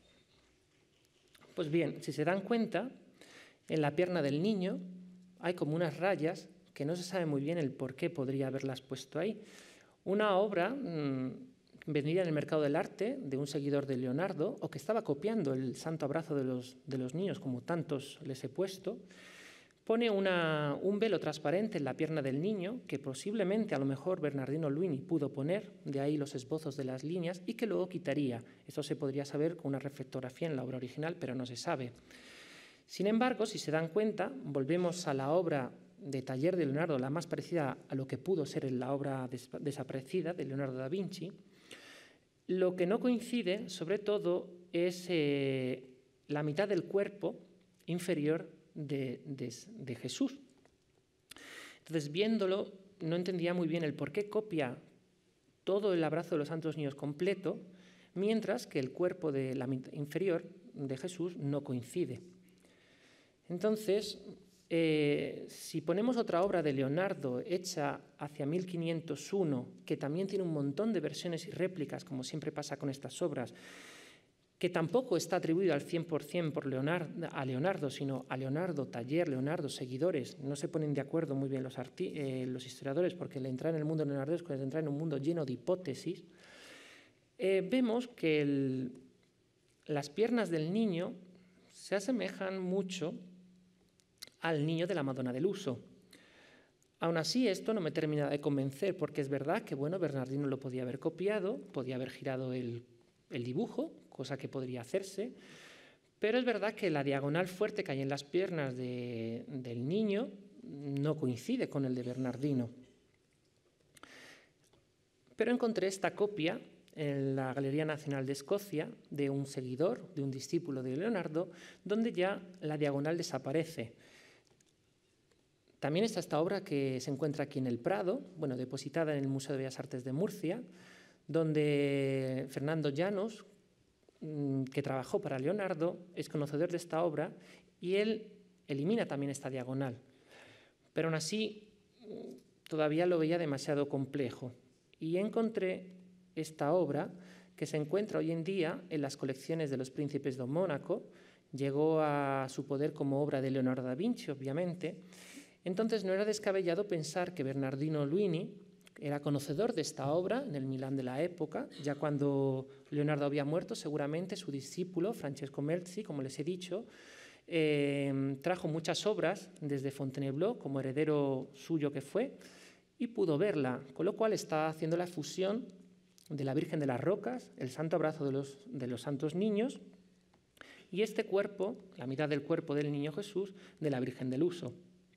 Pues bien, si se dan cuenta, en la pierna del niño hay como unas rayas que no se sabe muy bien el por qué podría haberlas puesto ahí. Una obra vendida en el mercado del arte de un seguidor de Leonardo, o que estaba copiando el Santo Abrazo de los niños, como tantos les he puesto, pone un velo transparente en la pierna del niño, que posiblemente a lo mejor Bernardino Luini pudo poner, de ahí los esbozos de las líneas, y que luego quitaría. Esto se podría saber con una reflectografía en la obra original, pero no se sabe. Sin embargo, si se dan cuenta, volvemos a la obra de taller de Leonardo, la más parecida a lo que pudo ser la obra desaparecida de Leonardo da Vinci. Lo que no coincide, sobre todo, es la mitad del cuerpo inferior de Jesús. Entonces, viéndolo, no entendía muy bien el por qué copia todo el abrazo de los santos niños completo, mientras que el cuerpo de la mitad inferior de Jesús no coincide. Entonces, si ponemos otra obra de Leonardo hecha hacia 1501, que también tiene un montón de versiones y réplicas, como siempre pasa con estas obras, que tampoco está atribuido al 100% a Leonardo, sino a Leonardo, taller, Leonardo, seguidores. No se ponen de acuerdo muy bien los historiadores, porque el entrar en el mundo leonardesco es entrar en un mundo lleno de hipótesis. Vemos que las piernas del niño se asemejan mucho al niño de la Madonna del Uso. Aún así, esto no me termina de convencer, porque es verdad que Bernardino lo podía haber copiado, podía haber girado el dibujo, cosa que podría hacerse, pero es verdad que la diagonal fuerte que hay en las piernas del niño no coincide con el de Bernardino. Pero encontré esta copia en la Galería Nacional de Escocia de un seguidor, de un discípulo de Leonardo, donde ya la diagonal desaparece. También está esta obra que se encuentra aquí en el Prado, depositada en el Museo de Bellas Artes de Murcia, donde Fernando Llanos, que trabajó para Leonardo, es conocedor de esta obra y él elimina también esta diagonal. Pero aún así, todavía lo veía demasiado complejo y encontré esta obra que se encuentra hoy en día en las colecciones de los príncipes de Mónaco. Llegó a su poder como obra de Leonardo da Vinci, obviamente. Entonces no era descabellado pensar que Bernardino Luini era conocedor de esta obra en el Milán de la época, ya cuando Leonardo había muerto. Seguramente su discípulo, Francesco Melzi, como les he dicho, trajo muchas obras desde Fontainebleau, como heredero suyo que fue, y pudo verla, con lo cual está haciendo la fusión de la Virgen de las Rocas, el Santo Abrazo de los Santos Niños, y este cuerpo, la mitad del cuerpo del Niño Jesús, de la Virgen del Uso.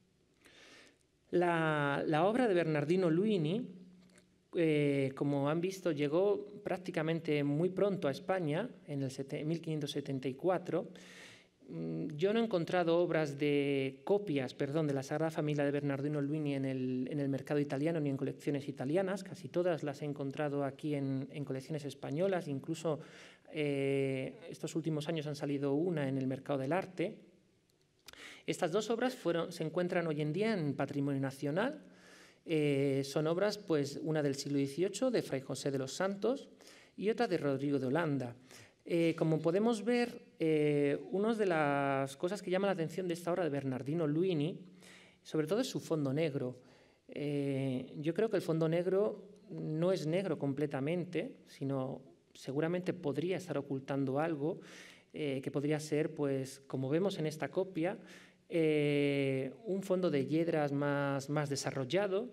La obra de Bernardino Luini, como han visto, llegó prácticamente muy pronto a España, en el 1574. Yo no he encontrado obras de copias, de la Sagrada Familia de Bernardino Luini en el mercado italiano ni en colecciones italianas. Casi todas las he encontrado aquí en colecciones españolas. Incluso estos últimos años han salido una en el mercado del arte. Estas dos obras se encuentran hoy en día en Patrimonio Nacional. Son obras, pues, una del siglo XVIII, de Fray José de los Santos, y otra de Rodrigo de Holanda. Como podemos ver, una de las cosas que llama la atención de esta obra de Bernardino Luini, sobre todo, es su fondo negro. Yo creo que el fondo negro no es negro completamente, sino seguramente podría estar ocultando algo, que podría ser, pues, como vemos en esta copia, un fondo de hiedras más desarrollado,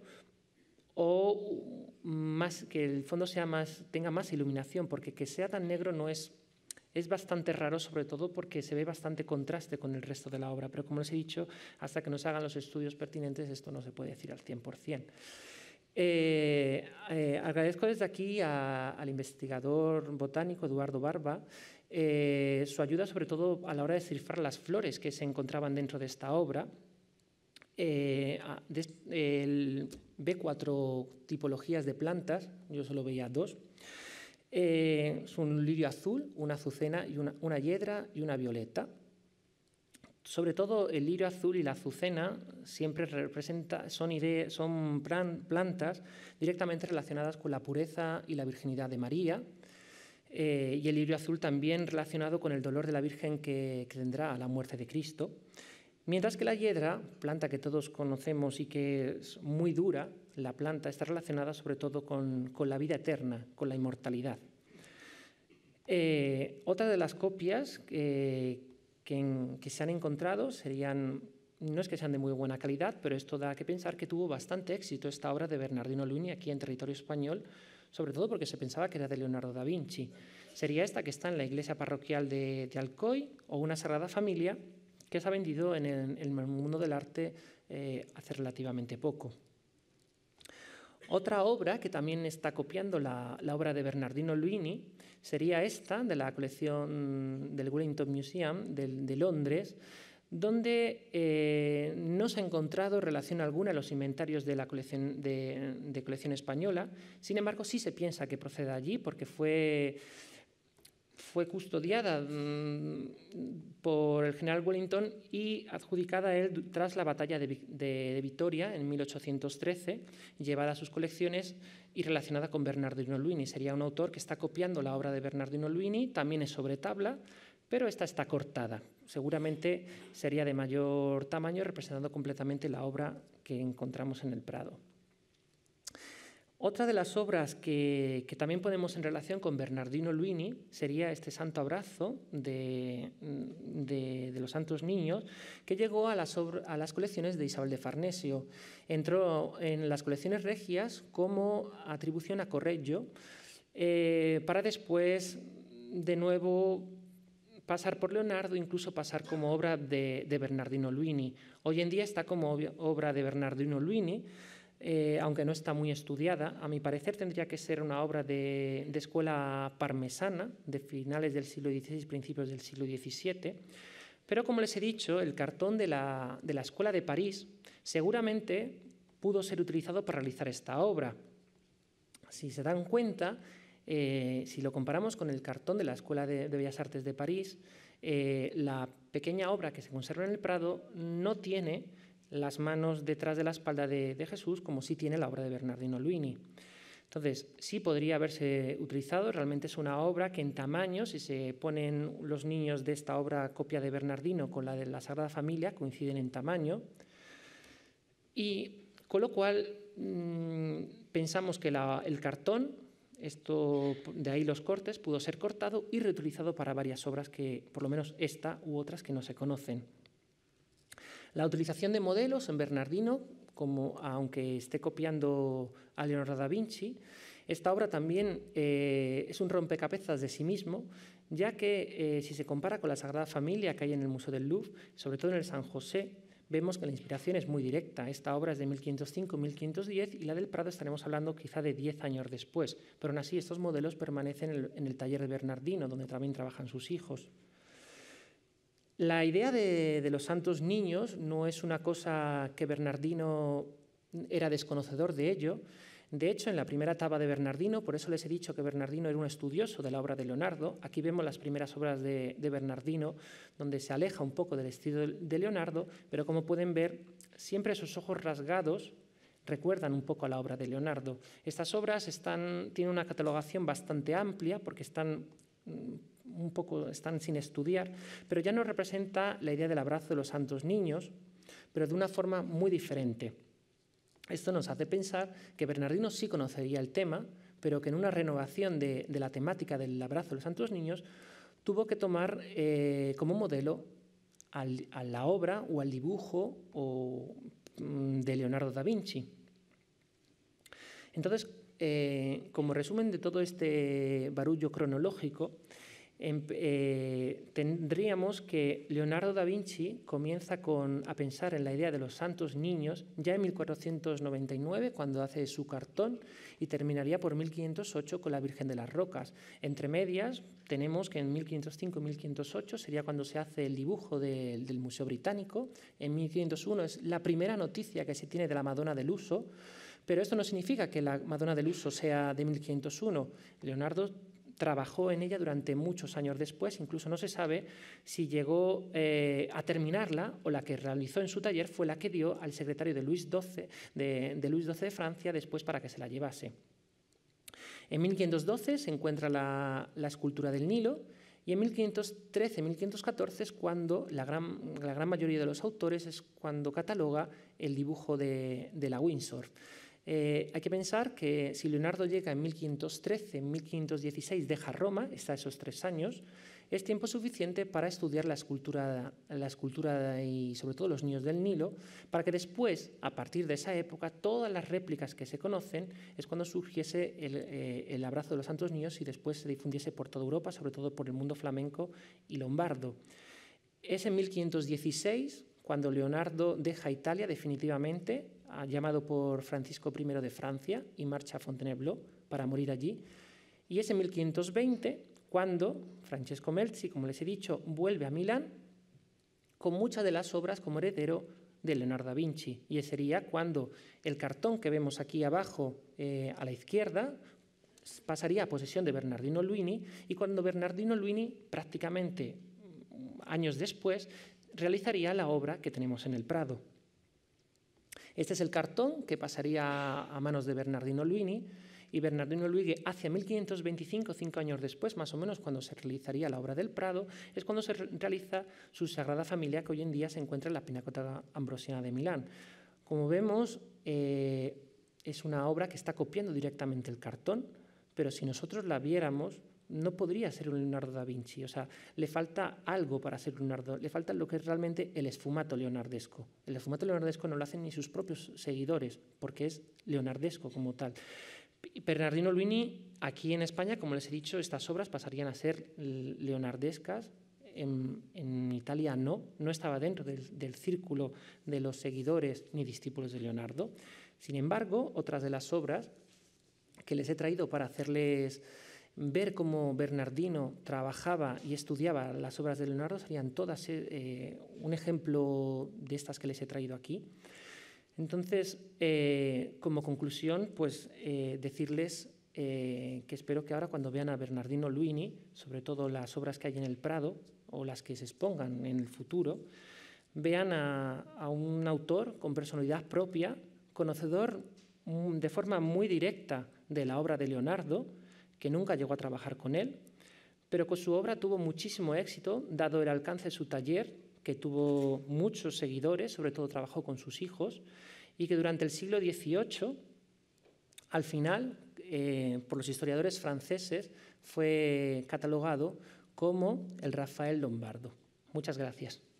o más, que el fondo tenga más iluminación, porque que sea tan negro es bastante raro, sobre todo porque se ve bastante contraste con el resto de la obra. Pero como les he dicho, hasta que no se hagan los estudios pertinentes, esto no se puede decir al 100%. Agradezco desde aquí al investigador botánico Eduardo Barba su ayuda, sobre todo a la hora de descifrar las flores que se encontraban dentro de esta obra. Ve 4 tipologías de plantas, yo solo veía 2. Es un lirio azul, una azucena, y una hiedra y una violeta. Sobre todo el lirio azul y la azucena siempre son plantas directamente relacionadas con la pureza y la virginidad de María, y el lirio azul también relacionado con el dolor de la Virgen que tendrá a la muerte de Cristo. Mientras que la hiedra, planta que todos conocemos y que es muy dura, la planta está relacionada sobre todo con la vida eterna, con la inmortalidad. Otra de las copias que se han encontrado no es que sean de muy buena calidad, pero esto da que pensar que tuvo bastante éxito esta obra de Bernardino Luini aquí en territorio español, sobre todo porque se pensaba que era de Leonardo da Vinci. Sería esta que está en la iglesia parroquial de Alcoy, o una Sagrada Familia, que se ha vendido en el mundo del arte hace relativamente poco. Otra obra que también está copiando la obra de Bernardino Luini sería esta, de la colección del Wellington Museum de Londres, donde no se ha encontrado relación alguna en los inventarios de la colección española. Sin embargo, sí se piensa que procede allí, porque fue custodiada por el general Wellington y adjudicada a él tras la batalla de Vitoria en 1813, llevada a sus colecciones y relacionada con Bernardino Luini. Sería un autor que está copiando la obra de Bernardino Luini, también es sobre tabla, pero esta está cortada. Seguramente sería de mayor tamaño, representando completamente la obra que encontramos en el Prado. Otra de las obras que también ponemos en relación con Bernardino Luini sería este Santo Abrazo de los Santos Niños, que llegó a las colecciones de Isabel de Farnesio. Entró en las colecciones regias como atribución a Correggio, para después, de nuevo, pasar por Leonardo, incluso pasar como obra de Bernardino Luini. Hoy en día está como obra de Bernardino Luini, aunque no está muy estudiada. A mi parecer tendría que ser una obra de escuela parmesana, de finales del siglo XVI, principios del siglo XVII. Pero, como les he dicho, el cartón de la Escuela de París seguramente pudo ser utilizado para realizar esta obra. Si se dan cuenta, si lo comparamos con el cartón de la Escuela de Bellas Artes de París, la pequeña obra que se conserva en el Prado no tiene las manos detrás de la espalda de Jesús, como sí tiene la obra de Bernardino Luini. Entonces, sí podría haberse utilizado, realmente es una obra que en tamaño, si se ponen los niños de esta obra copia de Bernardino con la de la Sagrada Familia, coinciden en tamaño, y con lo cual pensamos que el cartón, de ahí los cortes, pudo ser cortado y reutilizado para varias obras que, por lo menos esta u otras que no se conocen. La utilización de modelos en Bernardino, aunque esté copiando a Leonardo da Vinci, esta obra también es un rompecabezas de sí mismo, ya que si se compara con la Sagrada Familia que hay en el Museo del Louvre, sobre todo en el San José, vemos que la inspiración es muy directa. Esta obra es de 1505-1510 y la del Prado estaremos hablando quizá de 10 años después, pero aún así estos modelos permanecen en el taller de Bernardino, donde también trabajan sus hijos. La idea de los santos niños no es una cosa que Bernardino era desconocedor de ello. De hecho, en la primera etapa de Bernardino, por eso les he dicho que Bernardino era un estudioso de la obra de Leonardo, aquí vemos las primeras obras de Bernardino, donde se aleja un poco del estilo de Leonardo, pero como pueden ver, siempre esos ojos rasgados recuerdan un poco a la obra de Leonardo. Estas obras tienen una catalogación bastante amplia porque están sin estudiar, pero ya nos representa la idea del abrazo de los santos niños, pero de una forma muy diferente. Esto nos hace pensar que Bernardino sí conocería el tema, pero que en una renovación de la temática del abrazo de los santos niños tuvo que tomar como modelo a la obra o al dibujo de Leonardo da Vinci. Entonces, como resumen de todo este barullo cronológico, tendríamos que Leonardo da Vinci comienza a pensar en la idea de los santos niños ya en 1499, cuando hace su cartón, y terminaría por 1508 con la Virgen de las Rocas. Entre medias tenemos que en 1505-1508 sería cuando se hace el dibujo del Museo Británico. En 1501 es la primera noticia que se tiene de la Madonna del Uso, pero esto no significa que la Madonna del Uso sea de 1501. Leonardo trabajó en ella durante muchos años después, incluso no se sabe si llegó a terminarla o la que realizó en su taller fue la que dio al secretario de Luis XII de Francia después para que se la llevase. En 1512 se encuentra la escultura del Nilo y en 1513-1514 es cuando la gran mayoría de los autores es cuando cataloga el dibujo de la Windsor. Hay que pensar que si Leonardo llega en 1513, en 1516 deja Roma, está esos 3 años, es tiempo suficiente para estudiar la escultura y sobre todo los niños del Nilo, para que después, a partir de esa época, todas las réplicas que se conocen es cuando surgiese el abrazo de los santos niños y después se difundiese por toda Europa, sobre todo por el mundo flamenco y lombardo. Es en 1516 cuando Leonardo deja Italia definitivamente, llamado por Francisco I de Francia, y marcha a Fontainebleau para morir allí. Y es en 1520 cuando Francesco Melzi, como les he dicho, vuelve a Milán con muchas de las obras como heredero de Leonardo da Vinci. Y sería cuando el cartón que vemos aquí abajo a la izquierda pasaría a posesión de Bernardino Luini, y cuando Bernardino Luini, prácticamente años después, realizaría la obra que tenemos en el Prado. Este es el cartón que pasaría a manos de Bernardino Luini, y Bernardino Luini hacia 1525, 5 años después, más o menos, cuando se realizaría la obra del Prado, es cuando se realiza su Sagrada Familia, que hoy en día se encuentra en la Pinacoteca Ambrosiana de Milán. Como vemos, es una obra que está copiando directamente el cartón, pero si nosotros la viéramos, no podría ser un Leonardo da Vinci. O sea, le falta algo para ser Leonardo, le falta lo que es realmente el esfumato leonardesco. El esfumato leonardesco no lo hacen ni sus propios seguidores, porque es leonardesco como tal. Bernardino Luini, aquí en España, como les he dicho, estas obras pasarían a ser leonardescas. En Italia no estaba dentro del círculo de los seguidores ni discípulos de Leonardo. Sin embargo, otras de las obras que les he traído para hacerles ver cómo Bernardino trabajaba y estudiaba las obras de Leonardo serían todas un ejemplo de estas que les he traído aquí. Entonces, como conclusión, pues decirles que espero que ahora cuando vean a Bernardino Luini, sobre todo las obras que hay en el Prado o las que se expongan en el futuro, vean a un autor con personalidad propia, conocedor de forma muy directa de la obra de Leonardo, que nunca llegó a trabajar con él, pero con su obra tuvo muchísimo éxito, dado el alcance de su taller, que tuvo muchos seguidores, sobre todo trabajó con sus hijos, y que durante el siglo XVIII, al final, por los historiadores franceses, fue catalogado como el Rafael lombardo. Muchas gracias.